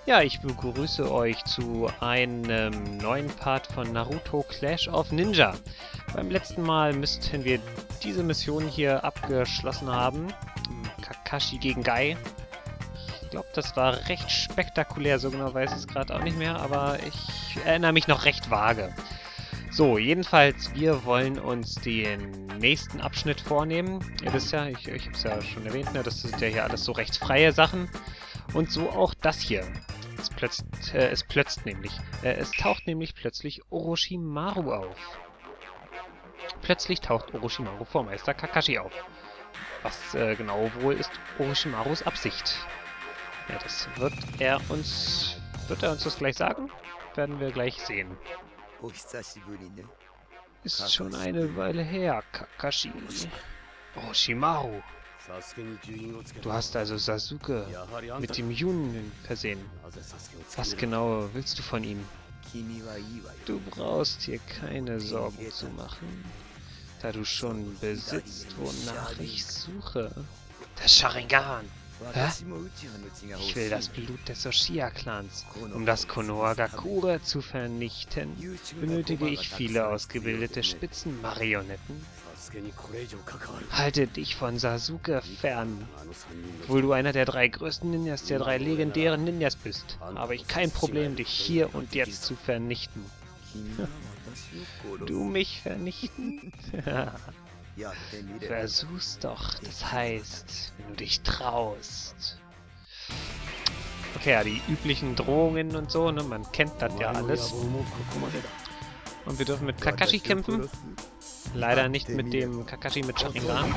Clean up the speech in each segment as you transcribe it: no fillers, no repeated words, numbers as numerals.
Ja, ich begrüße euch zu einem neuen Part von Naruto Clash of Ninja. Beim letzten Mal müssten wir diese Mission hier abgeschlossen haben. Kakashi gegen Guy. Ich glaube, das war recht spektakulär, so genau weiß ich es gerade auch nicht mehr, aber ich erinnere mich noch recht vage. So, jedenfalls, wir wollen uns den nächsten Abschnitt vornehmen. Ihr wisst ja, ich habe es ja schon erwähnt, ne, das sind ja hier alles so recht freie Sachen. Und so auch das hier. Es taucht nämlich plötzlich Orochimaru auf. Plötzlich taucht Orochimaru vor Meister Kakashi auf. Was genau wohl ist Orochimarus Absicht? Ja, das wird er uns das gleich sagen? Werden wir gleich sehen. Ist schon eine Weile her, Kakashi. Orochimaru. Du hast also Sasuke mit dem Junin versehen. Was genau willst du von ihm? Du brauchst dir keine Sorgen zu machen, da du schon besitzt, wonach ich suche. Der Sharingan! Hä? Ich will das Blut des Uchiha-Clans. Um das Konohagakure zu vernichten, benötige ich viele ausgebildete Spitzenmarionetten. Halte dich von Sasuke fern. Obwohl du einer der 3 größten Ninjas, der 3 legendären Ninjas bist, habe ich kein Problem, dich hier und jetzt zu vernichten. Du mich vernichten? Versuch's doch, das heißt, wenn du dich traust. Okay, ja, die üblichen Drohungen und so, ne, man kennt das ja alles. Und wir dürfen mit Kakashi kämpfen. Leider nicht mit dem Kakashi mit Sharingan.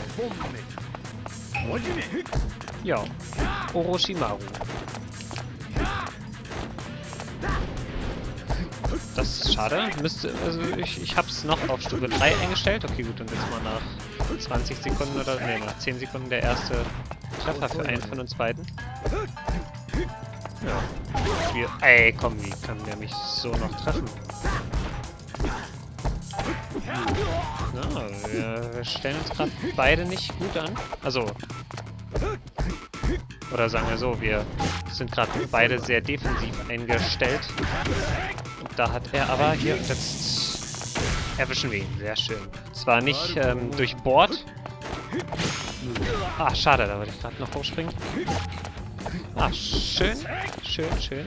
Ja, Orochimaru. Das ist schade. Ich hab's noch auf Stufe 3 eingestellt. Okay, gut, dann ist mal nach 20 Sekunden oder nach 10 Sekunden der erste Treffer für einen von uns beiden. Ja. Ey, komm, wie kann der mich so noch treffen? Na, wir stellen uns gerade beide nicht gut an. Also. Oder sagen wir so, wir sind gerade beide sehr defensiv eingestellt. Und da hat er aber hier, jetzt erwischen wir ihn, sehr schön. Zwar nicht durchbohrt. Ah, schade, da wollte ich gerade noch hochspringen. Ah, schön, schön.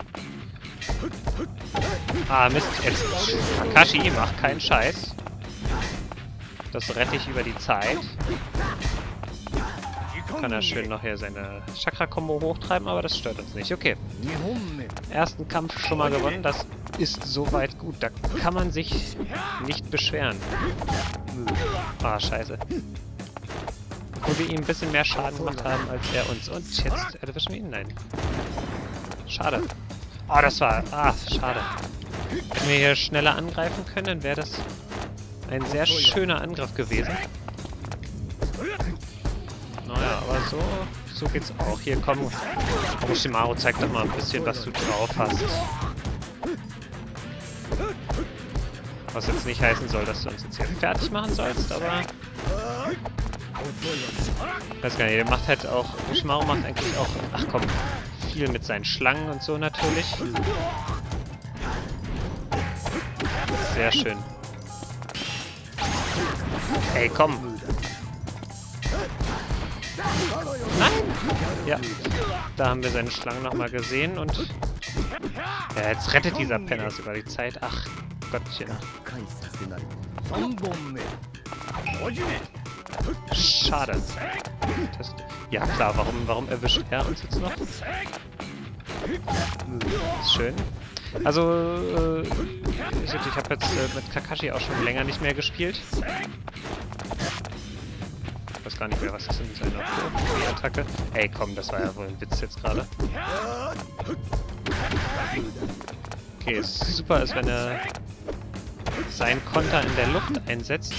Ah, Mist, jetzt Kakashi macht keinen Scheiß. Das rette ich über die Zeit. Kann er schön noch hier seine Chakra-Kombo hochtreiben, aber das stört uns nicht. Okay. Ersten Kampf schon mal gewonnen, das ist soweit gut. Da kann man sich nicht beschweren. Ah, scheiße. Wo wir ihm ein bisschen mehr Schaden gemacht haben als er uns. Und jetzt erwischen wir ihn? Nein. Schade. Oh, das war... Ah, schade. Wenn wir hier schneller angreifen können, dann wäre das ein sehr schöner Angriff gewesen. Naja, aber so geht's auch. Hier, komm. Orochimaru, zeig doch mal ein bisschen, was du drauf hast. Was jetzt nicht heißen soll, dass du uns jetzt hier fertig machen sollst, aber... Ich weiß gar nicht, der macht halt auch... Orochimaru macht eigentlich auch... Ach komm, viel mit seinen Schlangen und so natürlich. Sehr schön. Ey, komm! Nein! Ja, da haben wir seine Schlangen nochmal gesehen und... Ja, jetzt rettet dieser Penner sogar die Zeit. Ach, Gottchen. Schade. Ja klar, warum erwischt er uns jetzt noch? Ist schön. Also, ich habe jetzt mit Kakashi auch schon länger nicht mehr gespielt. Ich weiß gar nicht mehr, was ist denn seine Attacke? Ey, komm, das war ja wohl ein Witz jetzt gerade. Okay, es super ist, wenn er seinen Konter in der Luft einsetzt.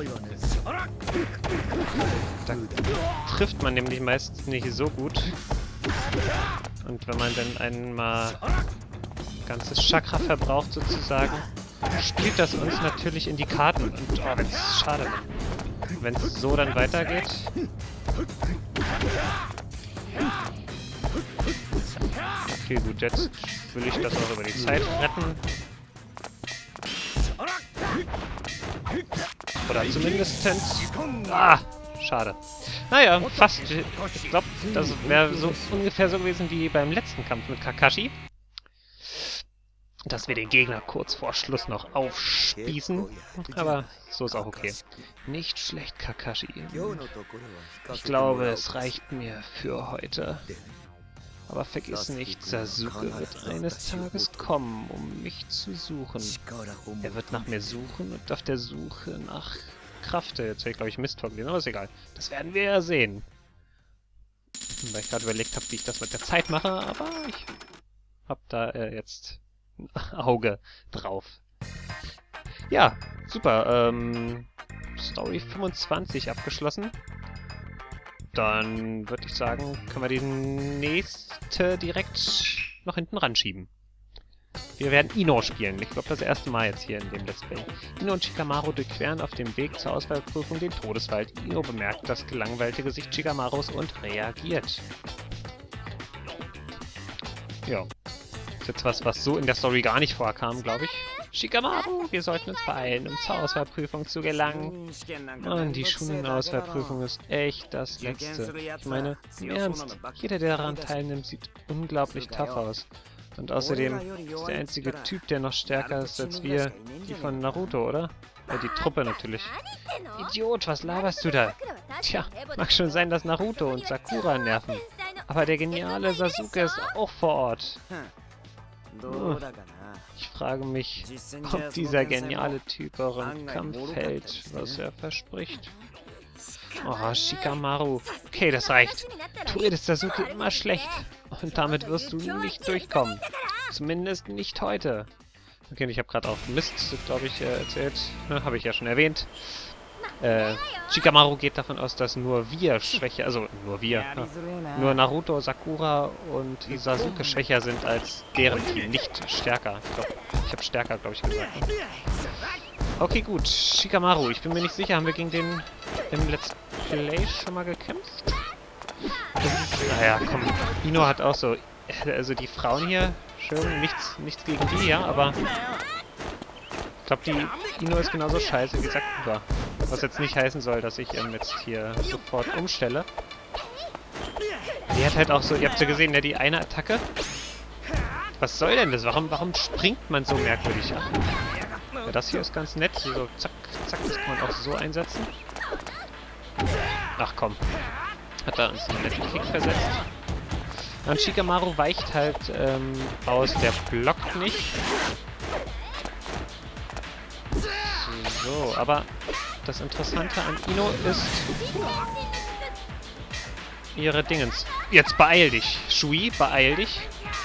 Da trifft man nämlich meistens nicht so gut. Und wenn man dann einmal ganzes Chakra verbraucht sozusagen, spielt das uns natürlich in die Karten. Und oh, das ist schade. Wenn es so dann weitergeht. Okay, gut, jetzt will ich das auch über die Zeit retten. Oder zumindest... Ah, schade. Naja, fast. Ich glaube, das wäre so ungefähr so gewesen wie beim letzten Kampf mit Kakashi. Dass wir den Gegner kurz vor Schluss noch aufspießen. Aber so ist auch okay. Nicht schlecht, Kakashi. Ich glaube, es reicht mir für heute. Aber vergiss nicht, Sasuke wird eines Tages kommen, um mich zu suchen. Er wird nach mir suchen und auf der Suche nach Kraft. Jetzt habe ich, glaube ich, Mist vorgelesen, aber ist egal. Das werden wir ja sehen. Weil ich gerade überlegt habe, wie ich das mit der Zeit mache, aber ich habe da jetzt ein Auge drauf. Ja, super. Story 25 abgeschlossen. Dann würde ich sagen, können wir die nächste direkt noch hinten ranschieben. Wir werden Ino spielen. Ich glaube, das erste Mal jetzt hier in dem Let's Play. Ino und Shikamaru durchqueren auf dem Weg zur Auswahlprüfung den Todeswald. Ino bemerkt das gelangweilte Gesicht Shikamarus und reagiert. Ja. Das ist jetzt was so in der Story gar nicht vorkam, glaube ich. Shikamaru, wir sollten uns beeilen, um zur Auswahlprüfung zu gelangen. Mann, die Schulen-Auswahlprüfung ist echt das Letzte. Ich meine, im Ernst, jeder, der daran teilnimmt, sieht unglaublich tough aus. Und außerdem ist der einzige Typ, der noch stärker ist als wir, die von Naruto, oder? Ja, die Truppe natürlich. Idiot, was laberst du da? Tja, mag schon sein, dass Naruto und Sakura nerven. Aber der geniale Sasuke ist auch vor Ort. Ich frage mich, ob dieser geniale Typ auch im Kampf hält, was er verspricht. Oh, Shikamaru. Okay, das reicht. Du redest Sasuke immer schlecht. Und damit wirst du nicht durchkommen. Zumindest nicht heute. Okay, ich habe gerade auch Mist, glaube ich, erzählt. Habe ich ja schon erwähnt. Shikamaru geht davon aus, dass nur wir schwächer, also nur wir, nur Naruto, Sakura und Sasuke schwächer sind als deren Team, nicht stärker. Ich glaube, ich habe stärker, glaube ich, gesagt. Okay, gut. Shikamaru, ich bin mir nicht sicher, haben wir gegen den im Let's Play schon mal gekämpft? Naja, komm, Ino hat auch so, also die Frauen hier, schön, nichts gegen die, ja, aber ich glaube, die Ino ist genauso scheiße wie Sakura. Was jetzt nicht heißen soll, dass ich jetzt hier sofort umstelle. Die hat halt auch so, ihr habt ja gesehen, ja, die eine Attacke. Was soll denn das? Warum springt man so merkwürdig ab? Ja, das hier ist ganz nett. So zack, zack, das kann man auch so einsetzen. Ach komm. Hat er uns einen netten Kick versetzt. Und Shikamaru weicht halt aus, der blockt nicht. So, aber das Interessante an Ino ist ihre Dingens. Jetzt beeil dich, Shui, beeil dich.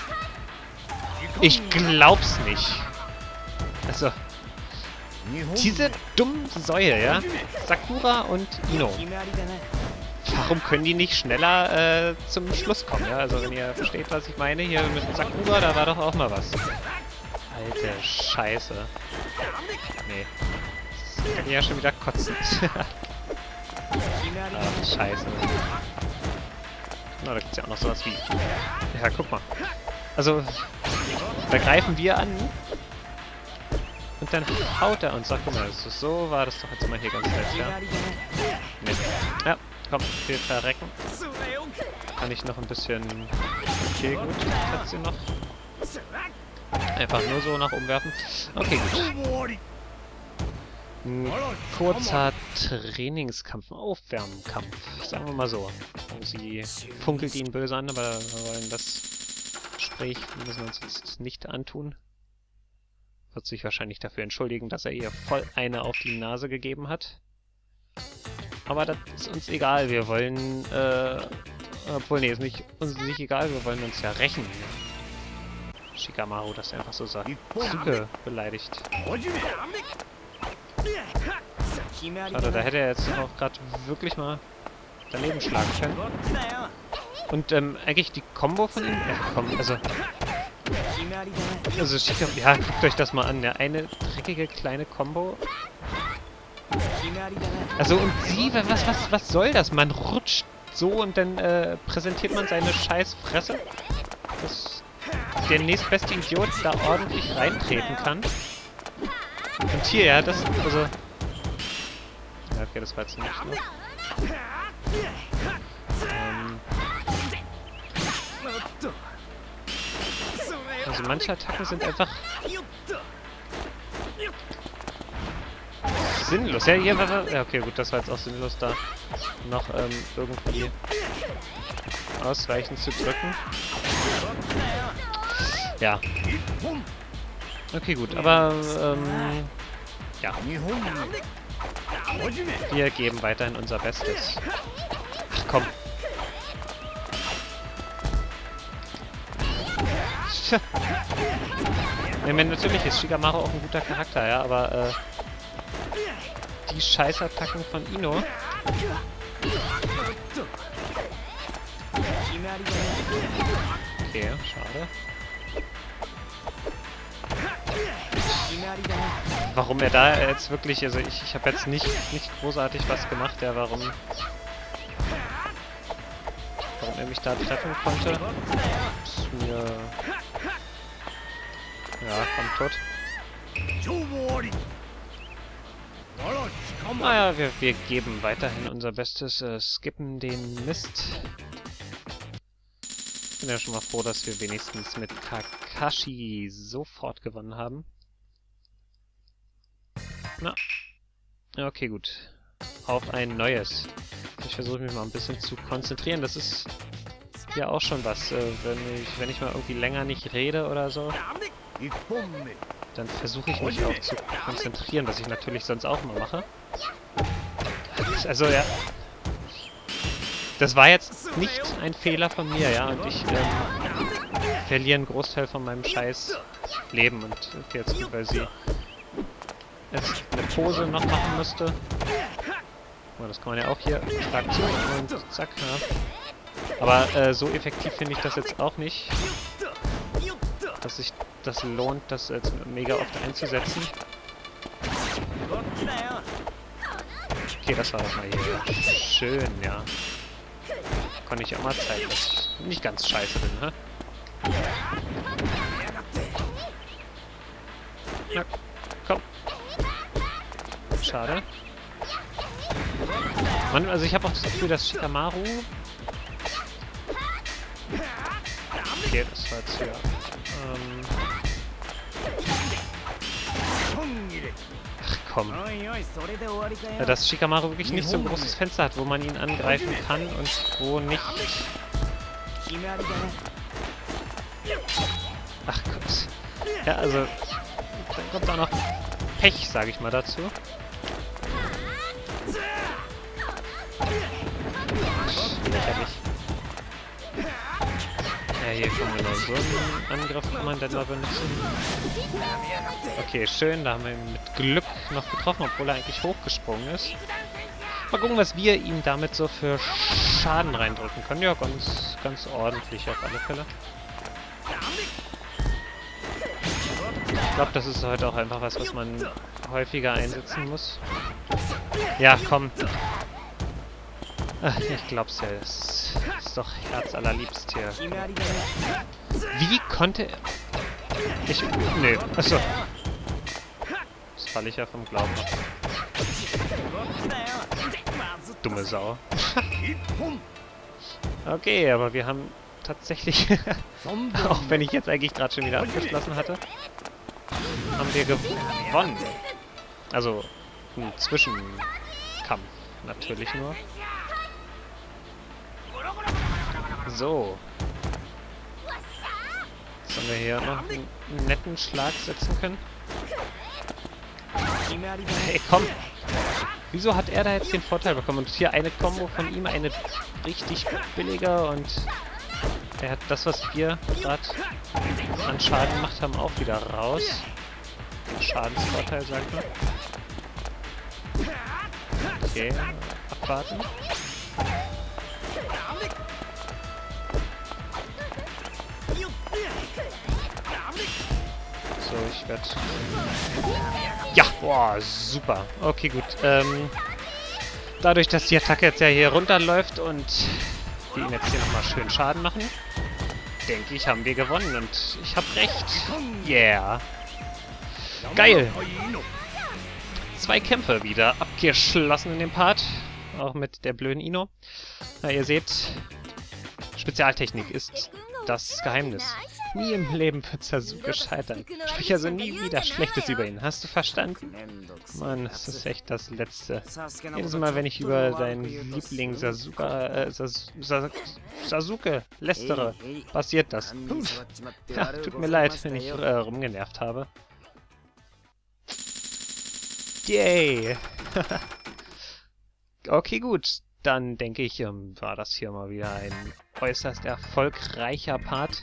Ich glaub's nicht. Also, diese dummen Säue, ja? Sakura und Ino. Warum können die nicht schneller zum Schluss kommen, ja? Also, wenn ihr versteht, was ich meine, hier mit Sakura, da war doch auch mal was. Alter Scheiße. Nee. Ich kann ja schon wieder kotzen. Ah, Scheiße. Na, da gibt's ja auch noch sowas wie... Ja, guck mal. Also, da greifen wir an. Und dann haut er uns. Sag, guck mal, so war das doch jetzt mal hier ganz nett, ja? Nee. Ja, komm, wir verrecken. Kann ich noch ein bisschen... Okay, gut, hat sie noch. Einfach nur so nach oben werfen. Okay, gut. Ein kurzer Trainingskampf, Aufwärmkampf, sagen wir mal so. Sie funkelt ihn böse an, aber wir wollen das Gespräch müssen wir uns jetzt nicht antun. Wird sich wahrscheinlich dafür entschuldigen, dass er ihr voll eine auf die Nase gegeben hat. Aber das ist uns egal, wir wollen, obwohl, nee, ist uns nicht egal, wir wollen uns ja rächen. Shikamaru, dass er einfach so sagt. Sasuke beleidigt. Schade, da hätte er jetzt auch gerade wirklich mal daneben schlagen können. Und eigentlich die Combo von ihm... Ja, komm, also Shikamaru, ja, guckt euch das mal an. Der eine dreckige kleine Combo. Also und sie, was soll das? Man rutscht so und dann präsentiert man seine scheiß Fresse. Das der nächstbeste Idiot da ordentlich reintreten kann. Und hier, ja, das, also... Ja, okay, das war jetzt nicht schlimm. Also manche Attacken sind einfach... sinnlos. Ja, hier war... Ja, okay, gut, das war jetzt auch sinnlos, da noch irgendwie ausweichend zu drücken. Ja. Okay, gut, aber ja. Wir geben weiterhin unser Bestes. Ach komm. Ich meine, natürlich ist Shikamaru auch ein guter Charakter, ja, aber die Scheißattacken von Ino. Okay, schade. Warum er da jetzt wirklich, also ich habe jetzt nicht großartig was gemacht, ja, warum er mich da treffen konnte, ist mir... Ja, komm, tot. Naja, wir geben weiterhin unser Bestes, skippen den Mist. Ich bin ja schon mal froh, dass wir wenigstens mit Kakashi sofort gewonnen haben. Na. Okay, gut. Auf ein neues. Ich versuche mich mal ein bisschen zu konzentrieren. Das ist ja auch schon was. Wenn ich mal irgendwie länger nicht rede oder so, dann versuche ich mich auch zu konzentrieren, was ich natürlich sonst auch immer mache. Also ja, das war jetzt nicht ein Fehler von mir, ja, und ich verliere einen Großteil von meinem scheiß Leben und jetzt gut, weil sie jetzt eine Pose noch machen müsste. Oh, das kann man ja auch hier stark zu und zack, ja. Aber so effektiv finde ich das jetzt auch nicht, dass sich das lohnt, das jetzt mega oft einzusetzen. Okay, das war doch mal hier. Schön, ja. Konnte ich auch mal zeigen, dass ich nicht ganz scheiße bin, hä? Na, komm. Schade. Mann, also ich habe auch das Gefühl, dass Shikamaru... Okay, das war jetzt hier... Ach komm. Ja, dass Shikamaru wirklich nicht so ein großes Fenster hat, wo man ihn angreifen kann und wo nicht. Ach Gott. Ja, also, dann kommt auch noch Pech, sage ich mal, dazu. Lächerlich. Ja, hier kommen genau so einen Angriff kann man dann mal benutzen. Okay, schön, da haben wir ihn mit Glück noch getroffen, obwohl er eigentlich hochgesprungen ist. Mal gucken, was wir ihm damit so für Schaden reindrücken können. Ja, ganz ordentlich auf alle Fälle. Ich glaube, das ist heute auch einfach was man häufiger einsetzen muss. Ja, komm. Ach, ich glaub's ja, es ist doch herzallerliebst hier. Wie konnte er... Nee, achso. Das falle ich ja vom Glauben ab. Dumme Sau. Okay, aber wir haben tatsächlich... auch wenn ich jetzt eigentlich gerade schon wieder abgeschlossen hatte, haben wir gewonnen. Also, ein Zwischenkampf natürlich nur. So. Jetzt haben wir hier noch einen netten Schlag setzen können. Hey, komm! Wieso hat er da jetzt den Vorteil bekommen? Und hier eine Combo von ihm, eine richtig billige und er hat das, was wir gerade an Schaden gemacht haben, auch wieder raus. Den Schadensvorteil, sagt man. Okay, abwarten. So, ich werde... Ja, boah, super. Okay, gut. Dadurch, dass die Attacke jetzt ja hier runterläuft und wir ihm jetzt hier nochmal schön Schaden machen, denke ich, haben wir gewonnen und ich habe recht. Yeah. Geil. 2 Kämpfe wieder abgeschlossen in dem Part. Auch mit der blöden Ino. Na, ihr seht, Spezialtechnik ist das Geheimnis. Nie im Leben wird Sasuke scheitern. Sprich also nie wieder Schlechtes über ihn. Hast du verstanden? Mann, das ist echt das Letzte. Jedes Mal, wenn ich über deinen Liebling Sasuke lästere, passiert das. Ja, tut mir leid, wenn ich rumgenervt habe. Yay! Okay, gut. Dann denke ich, war das hier mal wieder ein äußerst erfolgreicher Part.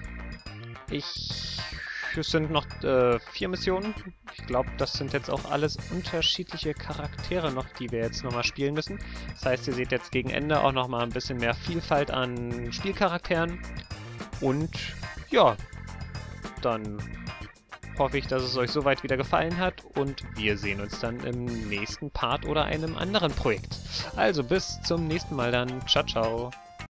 Es sind noch 4 Missionen. Ich glaube, das sind jetzt auch alles unterschiedliche Charaktere noch, die wir jetzt nochmal spielen müssen. Das heißt, ihr seht jetzt gegen Ende auch nochmal ein bisschen mehr Vielfalt an Spielcharakteren. Und ja, dann hoffe ich, dass es euch soweit wieder gefallen hat und wir sehen uns dann im nächsten Part oder einem anderen Projekt. Also bis zum nächsten Mal dann. Ciao, ciao.